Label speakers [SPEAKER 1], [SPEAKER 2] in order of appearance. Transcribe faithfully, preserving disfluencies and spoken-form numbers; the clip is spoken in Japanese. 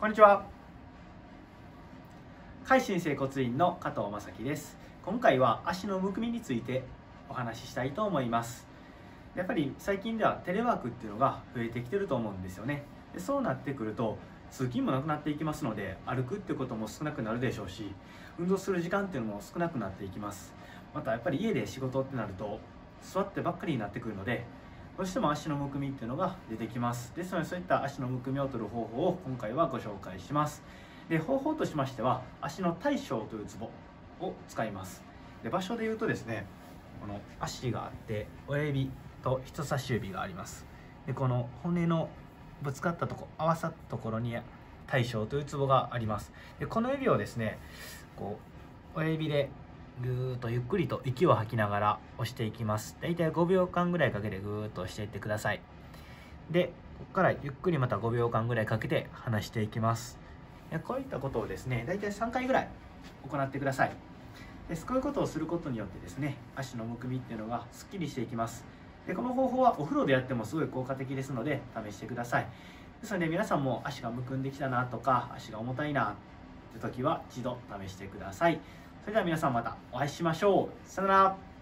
[SPEAKER 1] こんにちは。海進整骨院の加藤正樹です。今回は足のむくみについてお話ししたいと思います。やっぱり最近ではテレワークっていうのが増えてきてると思うんですよね。でそうなってくると通勤もなくなっていきますので、歩くっていうことも少なくなるでしょうし、運動する時間っていうのも少なくなっていきます。またやっぱり家で仕事ってなると座ってばっかりになってくるので、どうしても足のむくみっていうのが出てきます。ですのでそういった足のむくみを取る方法を今回はご紹介します。で方法としましては、足の大小というツボを使います。で場所で言うとですね、この足があって親指と人差し指があります。でこの骨のぶつかったとこ合わさったところに大小というツボがあります。でこの指をですね、こう親指でぐーっとゆっくりと息を吐きながら押していきます。だいたいごびょうかんぐらいかけてぐーっと押していってください。でここからゆっくりまたごびょうかんぐらいかけて離していきます。でこういったことをですね、だいたいさんかいぐらい行ってください。でこういうことをすることによってですね、足のむくみっていうのがすっきりしていきます。でこの方法はお風呂でやってもすごい効果的ですので試してください。ですので皆さんも足がむくんできたなとか足が重たいなって時は一度試してください。それでは皆さんまたお会いしましょう。さよなら。